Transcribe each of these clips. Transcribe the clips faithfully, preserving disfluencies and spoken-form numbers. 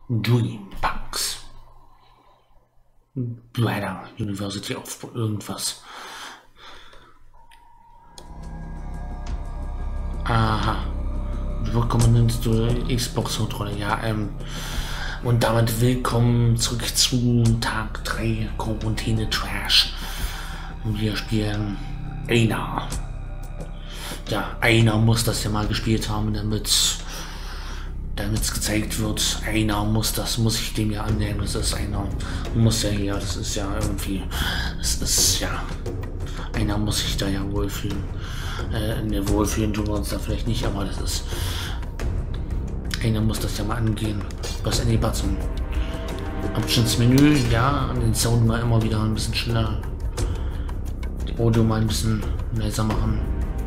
Dreampunks. Bladder University of irgendwas. Aha. Willkommen zur Xbox-Kontrolle. Ja, ähm. Und damit willkommen zurück zu Tag drei Quarantäne Trash. Wir spielen Einer. Ja, einer muss das ja mal gespielt haben, damit damit es gezeigt wird. Einer muss das, muss ich dem ja annehmen. Das ist einer, muss ja hier, das ist ja irgendwie, das ist ja, einer muss sich da ja wohlfühlen. Äh, ne, wohlfühlen tun wir uns da vielleicht nicht, aber das ist, einer muss das ja mal angehen. Was in die Button. Options Menü, ja, den Sound mal immer wieder ein bisschen schneller. Die Audio mal ein bisschen leiser machen.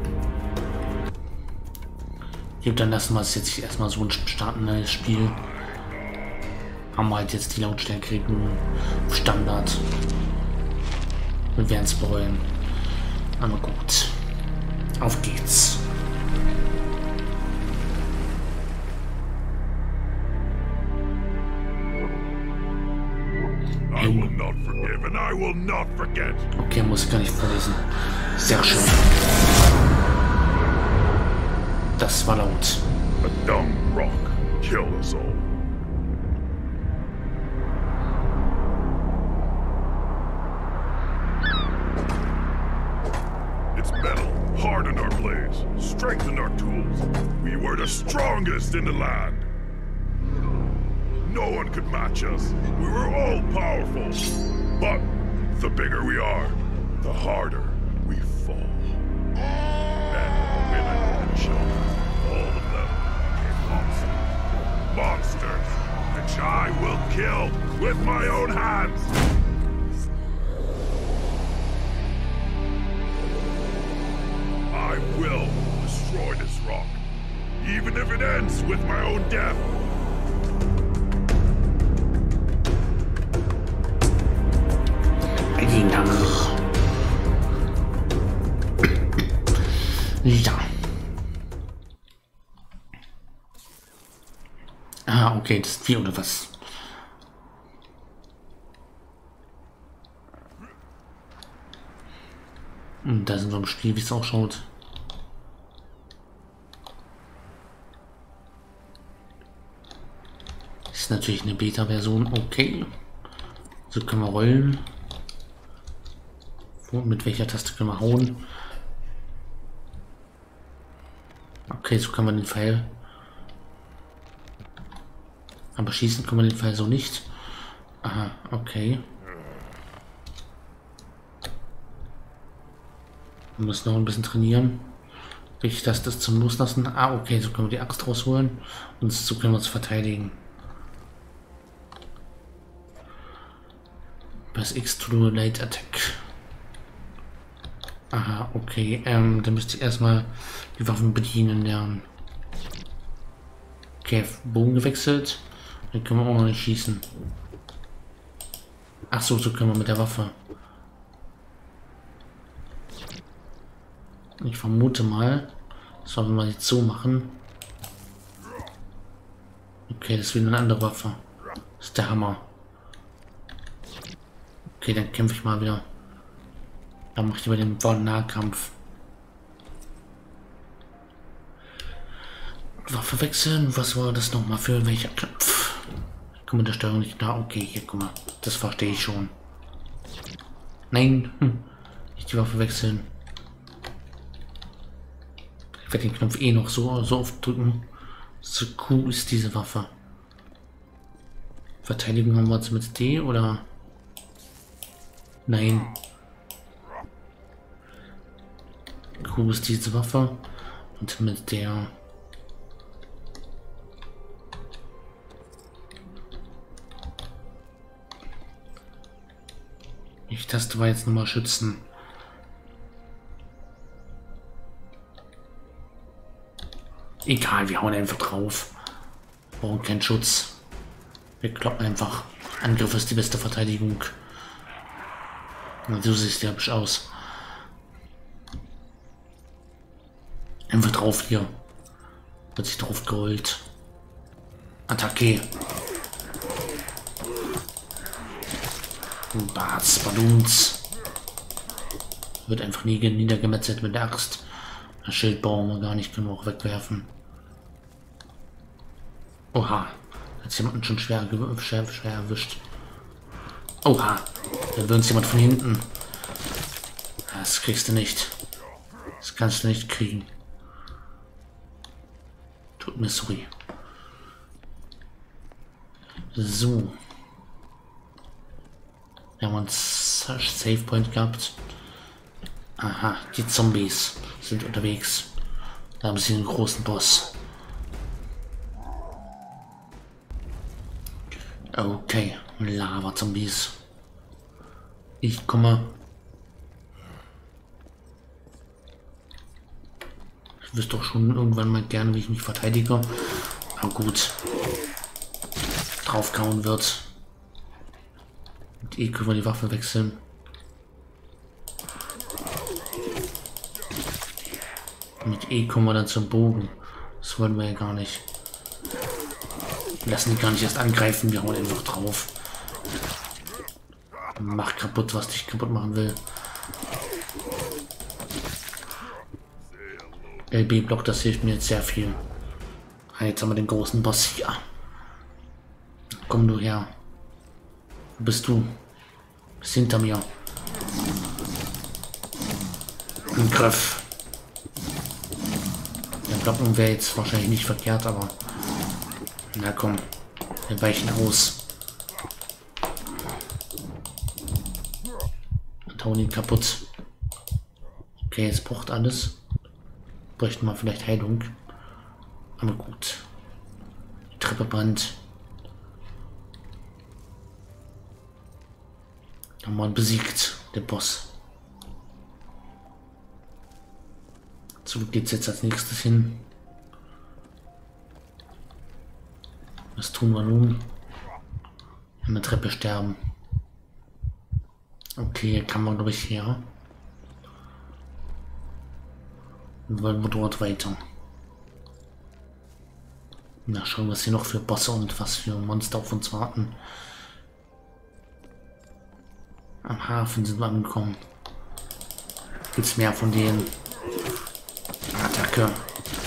Gut, dann lassen wir es jetzt erstmal so ein starten neues Spiel. Haben wir halt jetzt die Lautstärke Standard. Wir werden es bereuen. Aber gut. Auf geht's. I will not forgive and I will not forget. Okay, muss ich gar nicht vorlesen. Sehr schön. Das war laut. A dumb rock kill us all. Its metal hardened our blades, strengthened our tools. We were the strongest in the land. No one could match us. We were all powerful. But the bigger we are, the harder we fall. Men, women, and children, all of them became monsters. Monsters, which I will kill with my own hands. I will destroy this rock, even if it ends with my own death. Ja. Ah, okay, das ist vier oder was? Und da sind wir im Spiel, wie es auch schaut. Das ist natürlich eine Beta-Version, okay. So können wir rollen. Und mit welcher Taste können wir hauen? Okay, so kann man den Pfeil. Aber schießen kann man den Pfeil so nicht. Aha, okay. Wir müssen noch ein bisschen trainieren. Ich das das zum Loslassen. Ah, okay, so können wir die Axt rausholen. Und so können wir uns verteidigen. Press X to do late attack. Aha, okay. Ähm, dann müsste ich erstmal die Waffen bedienen lernen. Okay, Bogen gewechselt. Dann können wir auch noch nicht schießen. Ach so, so können wir mit der Waffe. Ich vermute mal, sollen wir mal jetzt so machen. Okay, das ist wieder eine andere Waffe. Das ist der Hammer. Okay, dann kämpfe ich mal wieder. Dann mache ich über den Nahkampf. Waffe wechseln. Was war das nochmal für welcher Knopf? Ich komme mit der Steuerung nicht da. Okay, hier, guck mal. Das verstehe ich schon. Nein. Hm. Nicht die Waffe wechseln. Ich werde den Knopf eh noch so, so oft drücken. So cool ist diese Waffe. Verteidigung haben wir jetzt mit D oder? Nein. Cool ist diese Waffe. Und mit der ich Taste war jetzt nochmal schützen. Egal, wir hauen einfach drauf. Brauchen keinen Schutz. Wir kloppen einfach. Angriff ist die beste Verteidigung. Na, so sieht es ja hübsch aus. Einfach drauf hier. Wird sich drauf gerollt. Attacke. Bats, Baduns. Wird einfach nie niedergemetzelt mit der Axt. Das Schild brauchen wir gar nicht, können wir auch wegwerfen. Oha, hat jemanden schon schwer, schwer, schwer erwischt. Oha, da will uns jemand von hinten. Das kriegst du nicht. Das kannst du nicht kriegen. Tut mir sorry. So. Wir haben uns Save Point gehabt. Aha, die Zombies sind unterwegs. Da haben sie einen großen Boss. Okay, Lava-Zombies. Ich komme. Ich wüsste doch schon irgendwann mal gerne, wie ich mich verteidige. Aber gut. Draufkauen wird. Und eh können wir die Waffe wechseln. Mit E kommen wir dann zum Bogen. Das wollen wir ja gar nicht. Wir lassen die gar nicht erst angreifen, wir hauen einfach drauf. Mach kaputt, was dich kaputt machen will. L B-Block, das hilft mir jetzt sehr viel. Jetzt haben wir den großen Boss hier. Komm du her. Wo bist du? Bist hinter mir. Angriff. Der Blocken wäre jetzt wahrscheinlich nicht verkehrt, aber na komm, wir weichen aus. Und hauen ihn kaputt. Okay, jetzt braucht alles. Bräuchten wir vielleicht Heilung. Aber gut. Die Treppe brennt. Haben wir ihn besiegt, der Boss. So geht's jetzt als nächstes hin. Was tun wir nun? An der Treppe sterben. Okay, hier kann man glaube ich her. Und wollen wir dort weiter. Na, schauen, was hier noch für Bosse und was für Monster auf uns warten. Am Hafen sind wir angekommen. Gibt's mehr von denen? Attacke.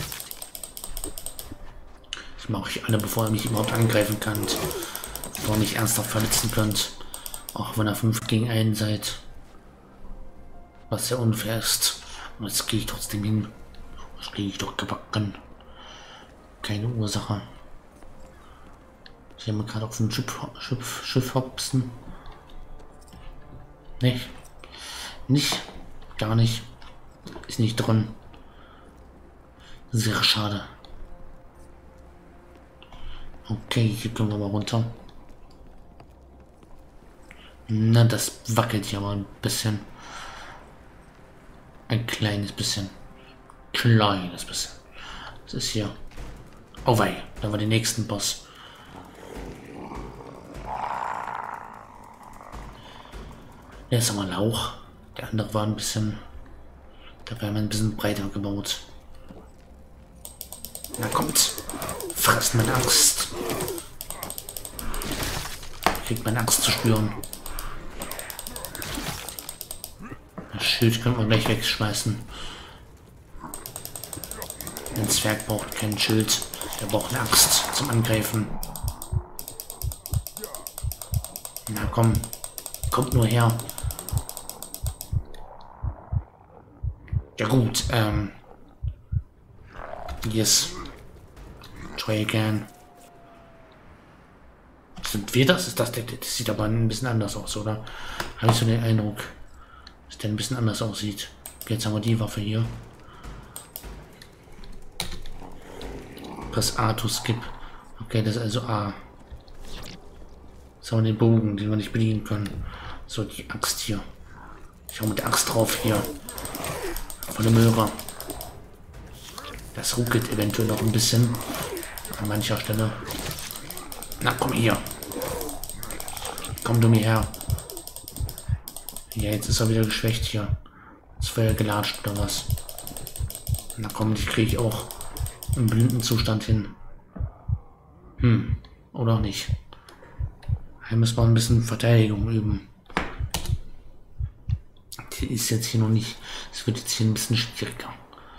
Das mache ich alle, bevor er mich überhaupt angreifen kann. Bevor ihr mich ernsthaft verletzen könnt. Auch wenn ihr fünf gegen einen seid. Was sehr unfair ist. Und jetzt gehe ich trotzdem hin. Das kriege ich doch gebacken. Keine Ursache. Ich habe gerade auf ein Schiff, Schiff, Schiff hopsen. Nicht. Nicht. Gar nicht. Ist nicht drin. Sehr schade. Okay, hier können wir mal runter. Na, das wackelt hier mal ein bisschen. Ein kleines bisschen. Kleines bisschen. Das ist hier. Oh wei, da war der nächsten Boss. Der ist aber Lauch. Der andere war ein bisschen. Da war ein bisschen breiter gebaut. Na kommt. Fress meine Angst. Kriegt meine Angst zu spüren. Das Schild können wir gleich wegschmeißen. Ein Zwerg braucht kein Schild. Der braucht eine Axt zum Angreifen. Na komm. Kommt nur her. Ja gut, ähm. Yes. Try again. Sind wir das? Ist das, das sieht aber ein bisschen anders aus, oder? Habe ich so den Eindruck, dass der ein bisschen anders aussieht. Jetzt haben wir die Waffe hier. Press A to skip. Okay, das ist also A. Jetzt haben wir den Bogen, den wir nicht bedienen können. So, die Axt hier. Ich hau mit der Axt drauf hier. Volle Möhre. Das ruckelt eventuell noch ein bisschen. An mancher Stelle. Na, komm hier. Komm du mir her. Ja, jetzt ist er wieder geschwächt hier. Jetzt war er gelatscht oder was. Na komm, die kriege ich auch im blinden Zustand hin. Hm, oder nicht. Hier müssen wir ein bisschen Verteidigung üben. ist jetzt hier noch nicht. Es wird jetzt hier ein bisschen schwieriger.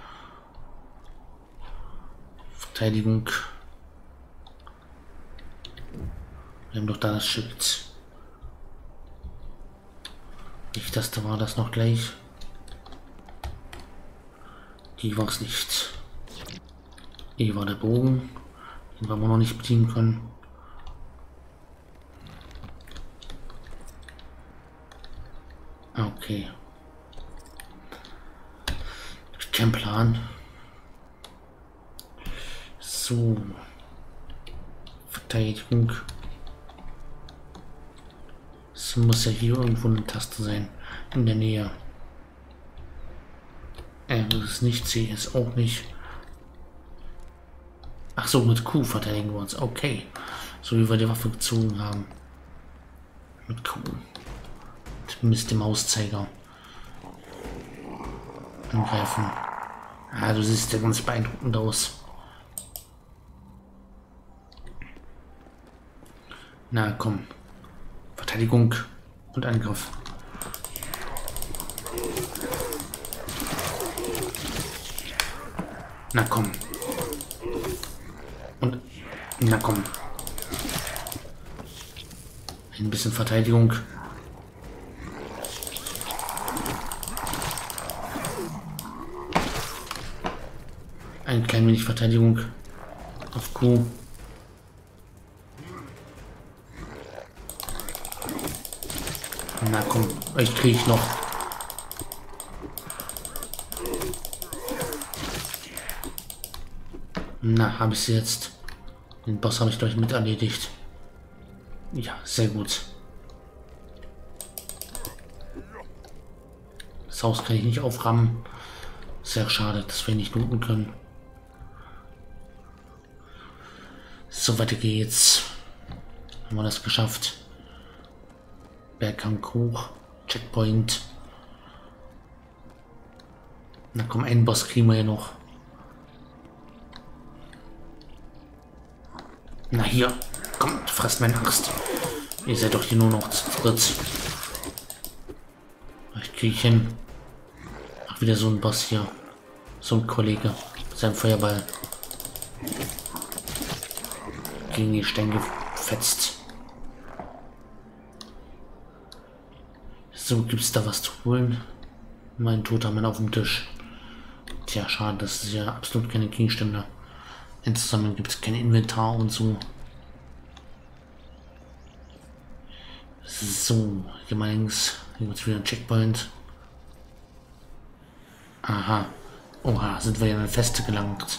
Verteidigung. Wir haben doch da das Schild. Nicht, das da war das noch gleich. Die war es nicht. Hier war der Bogen, den wir noch nicht bedienen können. Okay. Kein Plan. So. Verteidigung. Es muss ja hier irgendwo eine Taste sein. In der Nähe. Äh, das ist nicht C, ist auch nicht. Ach so, mit Q verteidigen wir uns. Okay. So wie wir die Waffe gezogen haben. Mit Q. Mit dem Mauszeiger. Angreifen. Ah, du siehst ja ganz beeindruckend aus. Na komm. Verteidigung und Angriff. Na komm. Und na komm. Ein bisschen Verteidigung. Ein klein wenig Verteidigung auf Q. Na komm, euch kriege ich noch. Na, habe ich sie jetzt. Den Boss habe ich gleich mit erledigt. Ja, sehr gut. Das Haus kann ich nicht auframmen. Sehr schade, dass wir nicht looten können. So, weiter geht's. Haben wir das geschafft. Berghang hoch. Checkpoint. Na komm, einen Boss kriegen wir ja noch. Na hier, kommt, fresst meine Axt. Ihr seid doch hier nur noch zu dritt. Ich kriege hin. Ach, wieder so ein Boss hier. So ein Kollege. Mit seinem Feuerball. Gegen die Steine gefetzt. So, gibt es da was zu holen? Mein toter Mann auf dem Tisch. Tja, schade, das ist ja absolut keine Gegenstände. Insgesamt gibt es kein Inventar und so. So, hier mal links. Hier gibt es wieder ein Checkpoint. Aha. Oha, sind wir ja in eine Feste gelangt.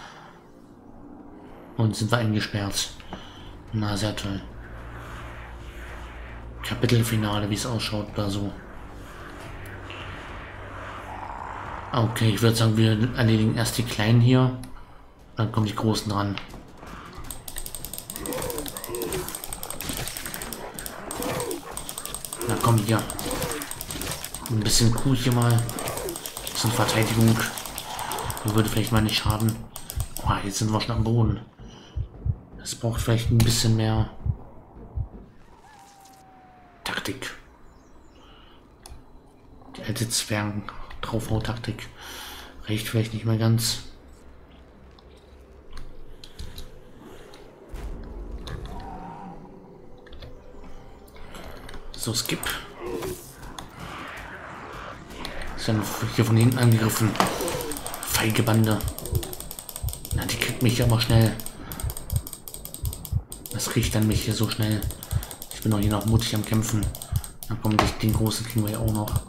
Und sind wir eingesperrt. Na, sehr toll. Kapitelfinale, wie es ausschaut, oder so. Okay, ich würde sagen, wir erledigen erst die Kleinen hier. Dann kommen die Großen dran. Na komm hier. Ein bisschen Kuh hier mal. Ein bisschen Verteidigung. Würde vielleicht mal nicht schaden. Oh, jetzt sind wir schon am Boden. Das braucht vielleicht ein bisschen mehr Taktik. Die alte Zwergen-Draufhau-Taktik reicht vielleicht nicht mehr ganz. So, Skip. Ist ja noch hier von hinten angegriffen. Feige Bande. Na, die kriegt mich aber schnell. Das riecht dann mich hier so schnell. Ich bin auch hier noch mutig am Kämpfen. Dann kommen die, den Großen kriegen wir ja auch noch.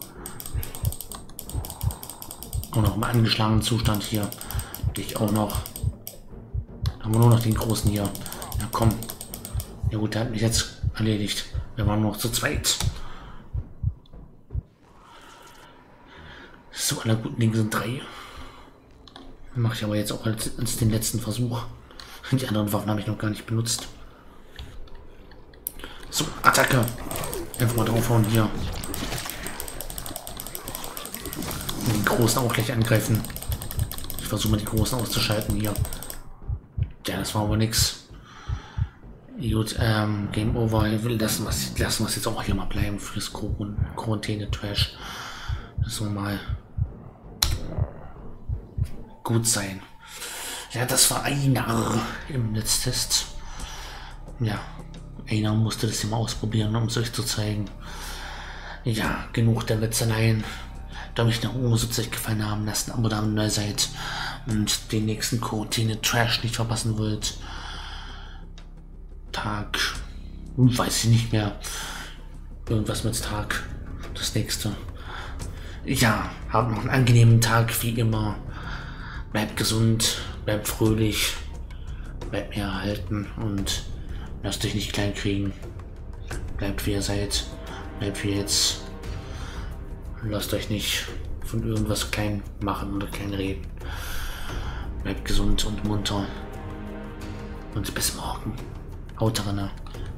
Auch noch im angeschlagenen Zustand hier. Ich auch noch. Dann haben wir nur noch den Großen hier. Ja, komm. Ja gut, der hat mich jetzt erledigt. Wir waren noch zu zweit. So, aller guten Dinge sind drei. Mache ich aber jetzt auch als, als den letzten Versuch. Die anderen Waffen habe ich noch gar nicht benutzt. So, Attacke. Einfach mal draufhauen hier. Und den Großen auch gleich angreifen. Ich versuche mal die Großen auszuschalten hier. Ja, das war aber nix. Gut, ähm, Game Over. Ich will lassen wir lassen es jetzt auch hier mal bleiben für das Quarantäne-Trash. So mal gut sein. Ja, das war einer im Netztest. Ja, einer musste das immer ausprobieren, um es euch zu zeigen. Ja, genug der Wetzeleien. Da mich nach oben so euch gefallen haben lassen, aber da neu seid und den nächsten Quarantäne Trash nicht verpassen wollt. Tag, weiß ich nicht mehr. Irgendwas mit Tag. Das nächste. Ja, habt noch einen angenehmen Tag wie immer. Bleibt gesund, bleibt fröhlich, bleibt mir erhalten und lasst euch nicht klein kriegen. Bleibt wie ihr seid, bleibt wie jetzt. Lasst euch nicht von irgendwas klein machen oder klein reden. Bleibt gesund und munter. Und bis morgen. Haut rein.